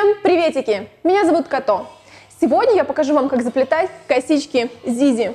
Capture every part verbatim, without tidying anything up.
Всем приветики! Меня зовут Като. Сегодня я покажу вам, как заплетать косички Зизи.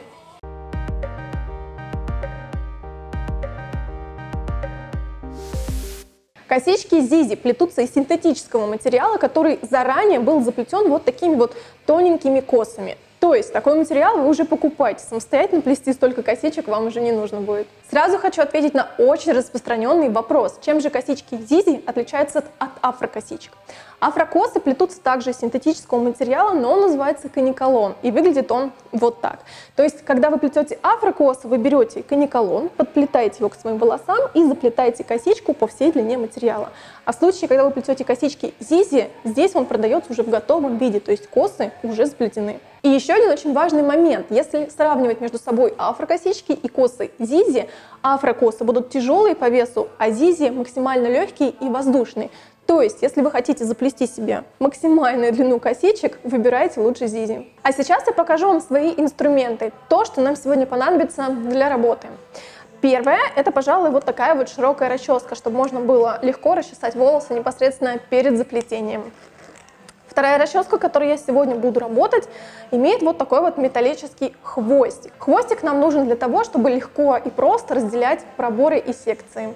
Косички Зизи плетутся из синтетического материала, который заранее был заплетен вот такими вот тоненькими косами. То есть такой материал вы уже покупаете, самостоятельно плести столько косичек вам уже не нужно будет. Сразу хочу ответить на очень распространенный вопрос. Чем же косички Зизи отличаются от афрокосичек? Афрокосы плетутся также из синтетического материала, но он называется каниколон, и выглядит он вот так. То есть, когда вы плетете афрокосы, вы берете каниколон, подплетаете его к своим волосам и заплетаете косичку по всей длине материала. А в случае, когда вы плетете косички Зизи, здесь он продается уже в готовом виде, то есть косы уже сплетены. И еще один очень важный момент. Если сравнивать между собой афрокосички и косы Зизи, афрокосы будут тяжелые по весу, а Зизи максимально легкие и воздушные. То есть, если вы хотите заплести себе максимальную длину косичек, выбирайте лучше Зизи. А сейчас я покажу вам свои инструменты, то, что нам сегодня понадобится для работы. Первое, это, пожалуй, вот такая вот широкая расческа, чтобы можно было легко расчесать волосы непосредственно перед заплетением. Вторая расческа, которой я сегодня буду работать, имеет вот такой вот металлический хвостик. Хвостик нам нужен для того, чтобы легко и просто разделять проборы и секции.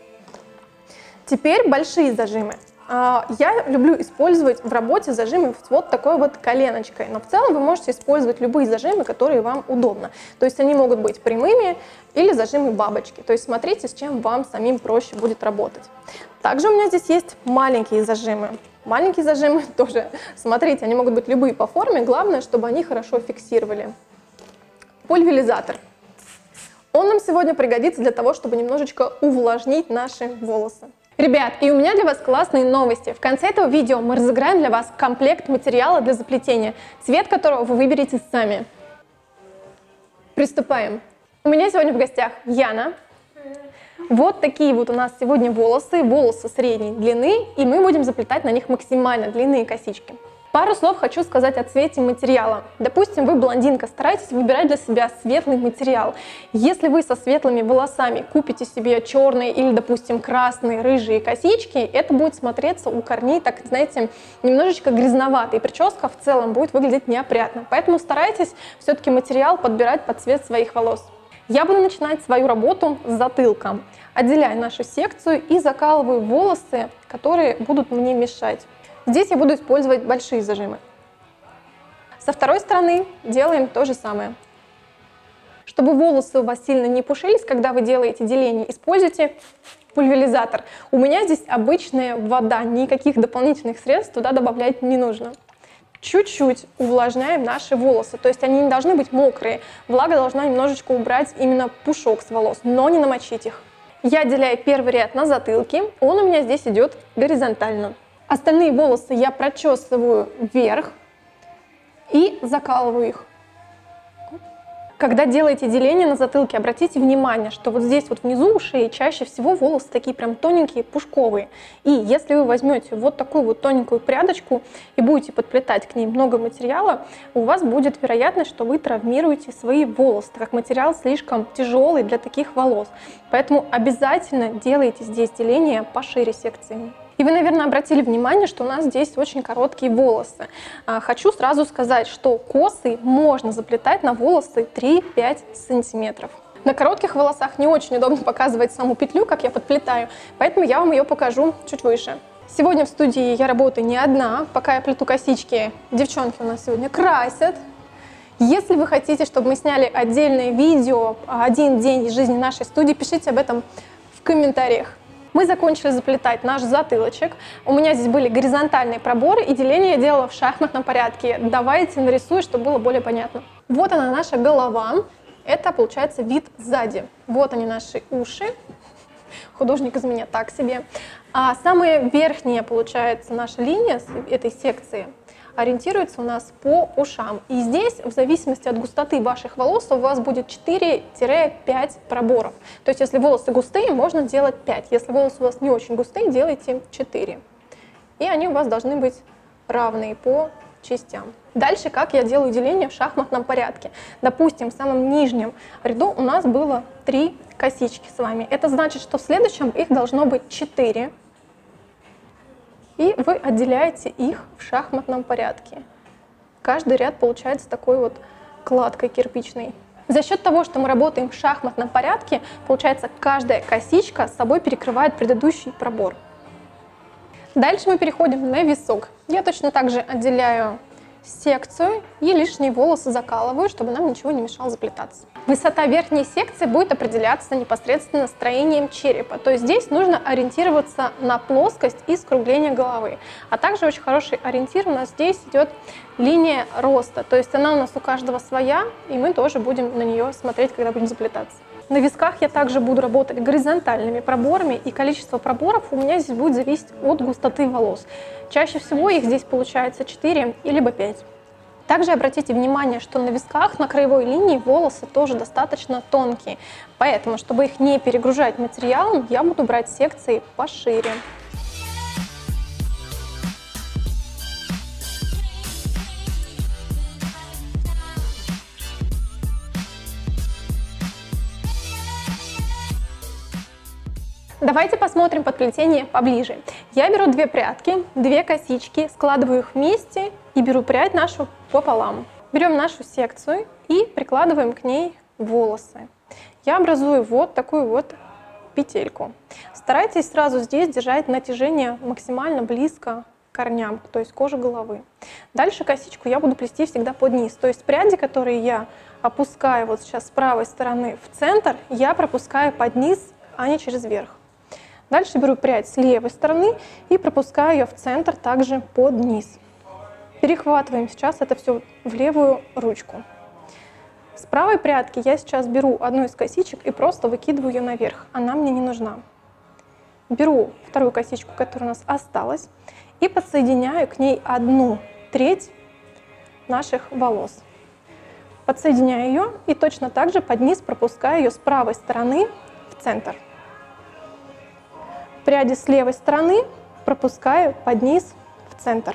Теперь большие зажимы. Я люблю использовать в работе зажимы с вот такой вот коленочкой, но в целом вы можете использовать любые зажимы, которые вам удобно. То есть они могут быть прямыми или зажимы бабочки. То есть смотрите, с чем вам самим проще будет работать. Также у меня здесь есть маленькие зажимы. Маленькие зажимы тоже, смотрите, они могут быть любые по форме, главное, чтобы они хорошо фиксировали. Пульверизатор. Он нам сегодня пригодится для того, чтобы немножечко увлажнить наши волосы. Ребят, и у меня для вас классные новости. В конце этого видео мы разыграем для вас комплект материала для заплетения, цвет которого вы выберете сами. Приступаем. У меня сегодня в гостях Яна. Вот такие вот у нас сегодня волосы, волосы средней длины, и мы будем заплетать на них максимально длинные косички. Пару слов хочу сказать о цвете материала. Допустим, вы блондинка, старайтесь выбирать для себя светлый материал. Если вы со светлыми волосами купите себе черные или, допустим, красные, рыжие косички, это будет смотреться у корней, так, знаете, немножечко грязновато, и прическа в целом будет выглядеть неопрятно. Поэтому старайтесь все-таки материал подбирать под цвет своих волос. Я буду начинать свою работу с затылка. Отделяю нашу секцию и закалываю волосы, которые будут мне мешать. Здесь я буду использовать большие зажимы. Со второй стороны делаем то же самое. Чтобы волосы у вас сильно не пушились, когда вы делаете деление, используйте пульверизатор. У меня здесь обычная вода, никаких дополнительных средств туда добавлять не нужно. Чуть-чуть увлажняем наши волосы, то есть они не должны быть мокрые. Влага должна немножечко убрать именно пушок с волос, но не намочить их. Я отделяю первый ряд на затылке, он у меня здесь идет горизонтально. Остальные волосы я прочесываю вверх и закалываю их. Когда делаете деление на затылке, обратите внимание, что вот здесь вот внизу у шеи чаще всего волосы такие прям тоненькие, пушковые. И если вы возьмете вот такую вот тоненькую прядочку и будете подплетать к ней много материала, у вас будет вероятность, что вы травмируете свои волосы, так как материал слишком тяжелый для таких волос. Поэтому обязательно делайте здесь деление пошире секциями. И вы, наверное, обратили внимание, что у нас здесь очень короткие волосы. Хочу сразу сказать, что косы можно заплетать на волосы три-пять сантиметров. На коротких волосах не очень удобно показывать саму петлю, как я подплетаю, поэтому я вам ее покажу чуть выше. Сегодня в студии я работаю не одна. Пока я плету косички, девчонки у нас сегодня красят. Если вы хотите, чтобы мы сняли отдельное видео «Один день из жизни нашей студии», пишите об этом в комментариях. Мы закончили заплетать наш затылочек. У меня здесь были горизонтальные проборы, и деление я делала в шахматном порядке. Давайте нарисую, чтобы было более понятно. Вот она, наша голова. Это, получается, вид сзади. Вот они, наши уши. Художник из меня так себе. А самая верхняя, получается, наша линия этой секции ориентируется у нас по ушам. И здесь, в зависимости от густоты ваших волос, у вас будет четыре-пять проборов. То есть, если волосы густые, можно делать пять. Если волосы у вас не очень густые, делайте четыре. И они у вас должны быть равные по частям. Дальше, как я делаю деление в шахматном порядке. Допустим, в самом нижнем ряду у нас было три косички с вами. Это значит, что в следующем их должно быть четыре. и вы отделяете их в шахматном порядке. Каждый ряд получается такой вот кладкой кирпичной. За счет того, что мы работаем в шахматном порядке, получается, каждая косичка с собой перекрывает предыдущий пробор. Дальше мы переходим на висок. Я точно так же отделяю секцию и лишние волосы закалываю, чтобы нам ничего не мешало заплетаться. Высота верхней секции будет определяться непосредственно строением черепа. То есть здесь нужно ориентироваться на плоскость и скругление головы. А также очень хороший ориентир у нас здесь идет линия роста. То есть она у нас у каждого своя, и мы тоже будем на нее смотреть, когда будем заплетаться. На висках я также буду работать горизонтальными проборами, и количество проборов у меня здесь будет зависеть от густоты волос. Чаще всего их здесь получается четыре и либо пять. Также обратите внимание, что на висках, на краевой линии волосы тоже достаточно тонкие. Поэтому, чтобы их не перегружать материалом, я буду брать секции пошире. Давайте посмотрим подплетение поближе. Я беру две прядки, две косички, складываю их вместе и беру прядь нашу пополам. Берем нашу секцию и прикладываем к ней волосы. Я образую вот такую вот петельку. Старайтесь сразу здесь держать натяжение максимально близко к корням, то есть коже головы. Дальше косичку я буду плести всегда под низ. То есть пряди, которые я опускаю вот сейчас с правой стороны в центр, я пропускаю под низ, а не через верх. Дальше беру прядь с левой стороны и пропускаю ее в центр, также под низ. Перехватываем сейчас это все в левую ручку. С правой прядки я сейчас беру одну из косичек и просто выкидываю ее наверх. Она мне не нужна. Беру вторую косичку, которая у нас осталась, и подсоединяю к ней одну треть наших волос. Подсоединяю ее и точно так же под низ пропускаю ее с правой стороны в центр. Пряди с левой стороны пропускаю под низ в центр.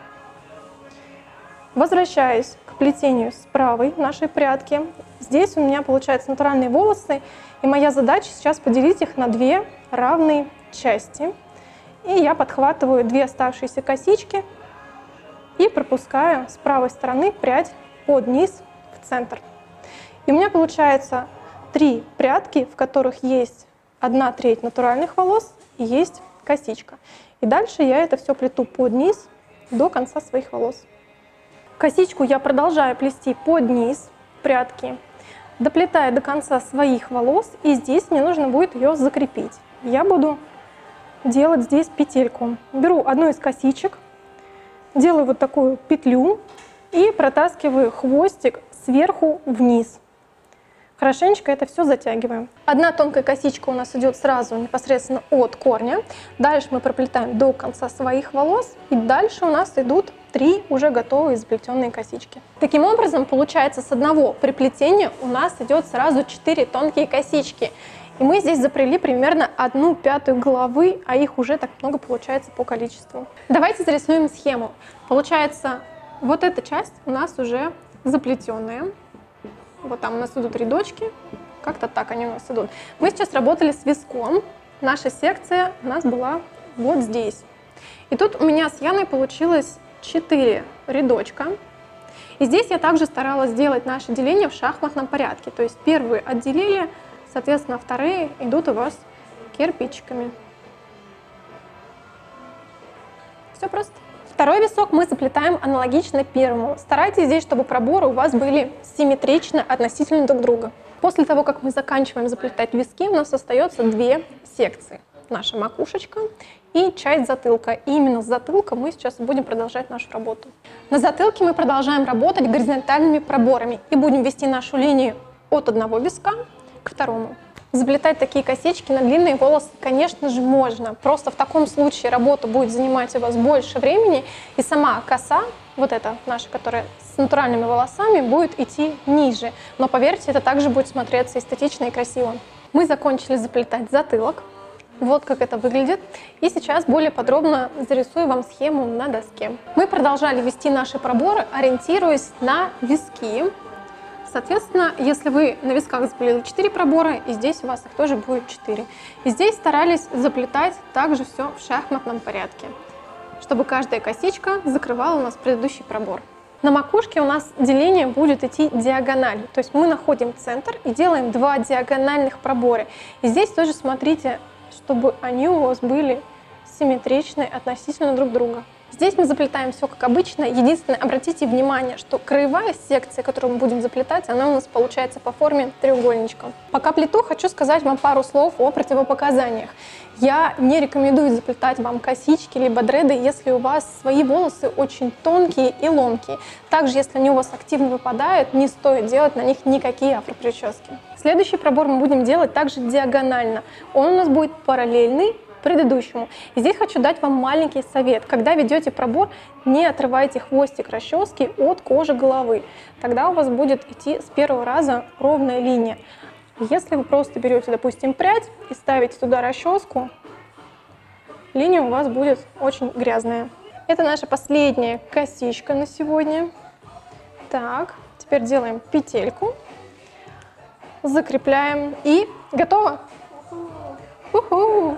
Возвращаюсь к плетению с правой нашей прядки. Здесь у меня получаются натуральные волосы, и моя задача сейчас поделить их на две равные части. И я подхватываю две оставшиеся косички и пропускаю с правой стороны прядь под низ в центр. И у меня получается три прядки, в которых есть одна треть натуральных волос и есть косичка. И дальше я это все плету под низ до конца своих волос. Косичку я продолжаю плести под низ прядки, доплетая до конца своих волос, и здесь мне нужно будет ее закрепить. Я буду делать здесь петельку. Беру одну из косичек, делаю вот такую петлю и протаскиваю хвостик сверху вниз. Хорошенечко это все затягиваем. Одна тонкая косичка у нас идет сразу непосредственно от корня. Дальше мы проплетаем до конца своих волос. И дальше у нас идут три уже готовые заплетенные косички. Таким образом, получается, с одного приплетения у нас идет сразу четыре тонкие косички. И мы здесь заплели примерно одну пятую головы, а их уже так много получается по количеству. Давайте зарисуем схему. Получается, вот эта часть у нас уже заплетенная. Вот там у нас идут рядочки, как-то так они у нас идут. Мы сейчас работали с виском, наша секция у нас была вот здесь. И тут у меня с Яной получилось четыре рядочка. И здесь я также старалась сделать наше деление в шахматном порядке. То есть первые отделили, соответственно, вторые идут у вас кирпичиками. Все просто. Второй висок мы заплетаем аналогично первому. Старайтесь здесь, чтобы проборы у вас были симметрично относительно друг друга. После того, как мы заканчиваем заплетать виски, у нас остается две секции. Наша макушечка и часть затылка. И именно с затылка мы сейчас будем продолжать нашу работу. На затылке мы продолжаем работать горизонтальными проборами и будем вести нашу линию от одного виска к второму. Заплетать такие косички на длинные волосы, конечно же, можно. Просто в таком случае работа будет занимать у вас больше времени, и сама коса, вот эта наша, которая с натуральными волосами, будет идти ниже. Но поверьте, это также будет смотреться эстетично и красиво. Мы закончили заплетать затылок. Вот как это выглядит. И сейчас более подробно зарисую вам схему на доске. Мы продолжали вести наши проборы, ориентируясь на виски. Соответственно, если вы на висках заплели четыре пробора, и здесь у вас их тоже будет четыре. И здесь старались заплетать также все в шахматном порядке. чтобы каждая косичка закрывала у нас предыдущий пробор. На макушке у нас деление будет идти диагональю, то есть мы находим центр и делаем два диагональных пробора. И здесь тоже смотрите, чтобы они у вас были симметричны относительно друг друга. Здесь мы заплетаем все как обычно. Единственное, обратите внимание, что краевая секция, которую мы будем заплетать, она у нас получается по форме треугольничка. Пока плету, хочу сказать вам пару слов о противопоказаниях. Я не рекомендую заплетать вам косички либо дреды, если у вас свои волосы очень тонкие и ломкие. Также, если они у вас активно выпадают, не стоит делать на них никакие афропрически. Следующий пробор мы будем делать также диагонально. Он у нас будет параллельный предыдущему. И здесь хочу дать вам маленький совет. Когда ведете пробор, не отрывайте хвостик расчески от кожи головы. Тогда у вас будет идти с первого раза ровная линия. Если вы просто берете, допустим, прядь и ставите туда расческу, линия у вас будет очень грязная. Это наша последняя косичка на сегодня. Так, теперь делаем петельку, закрепляем и готово. У-ху!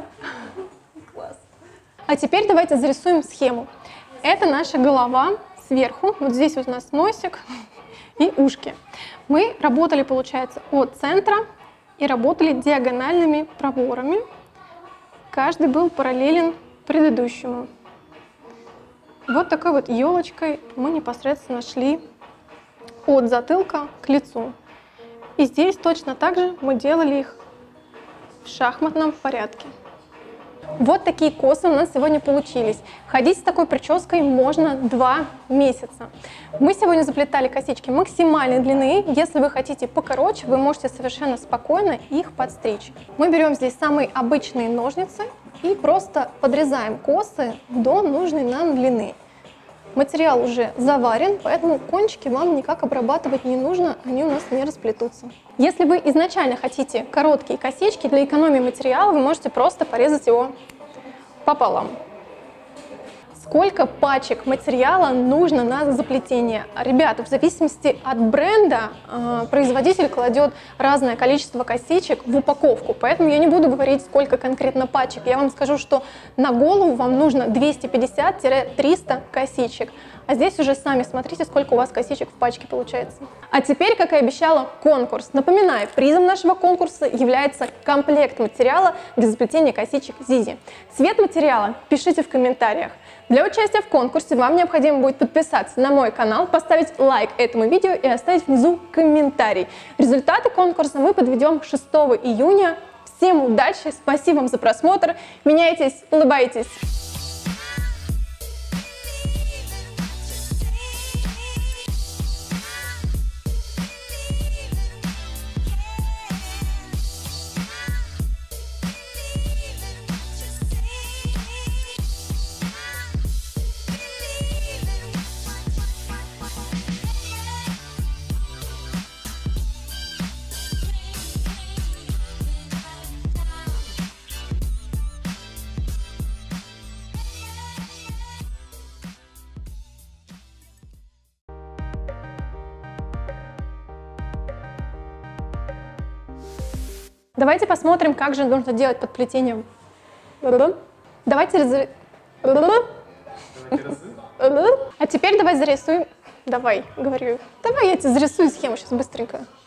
А теперь давайте зарисуем схему. Это наша голова сверху. Вот здесь вот у нас носик и ушки. Мы работали, получается, от центра и работали диагональными проборами. Каждый был параллелен предыдущему. Вот такой вот елочкой мы непосредственно шли от затылка к лицу. И здесь точно так же мы делали их в шахматном порядке. Вот такие косы у нас сегодня получились. Ходить с такой прической можно два месяца. Мы сегодня заплетали косички максимальной длины. Если вы хотите покороче, вы можете совершенно спокойно их подстричь. Мы берем здесь самые обычные ножницы и просто подрезаем косы до нужной нам длины. Материал уже заварен, поэтому кончики вам никак обрабатывать не нужно, они у нас не расплетутся. Если вы изначально хотите короткие косички, для экономии материала вы можете просто порезать его пополам. Сколько пачек материала нужно на заплетение? Ребята, в зависимости от бренда э, производитель кладет разное количество косичек в упаковку, поэтому я не буду говорить, сколько конкретно пачек. Я вам скажу, что на голову вам нужно двести пятьдесят — триста косичек. А здесь уже сами смотрите, сколько у вас косичек в пачке получается. А теперь, как и обещала, конкурс. Напоминаю, призом нашего конкурса является комплект материала для заплетения косичек Zizi. Цвет материала пишите в комментариях. Для участия в конкурсе вам необходимо будет подписаться на мой канал, поставить лайк этому видео и оставить внизу комментарий. Результаты конкурса мы подведем шестого июня. Всем удачи, спасибо вам за просмотр. Меняйтесь, улыбайтесь. Давайте посмотрим, как же нужно делать подплетение. Давайте раз... А теперь давай зарисуем. Давай, говорю. Давай я тебе зарисую схему сейчас быстренько.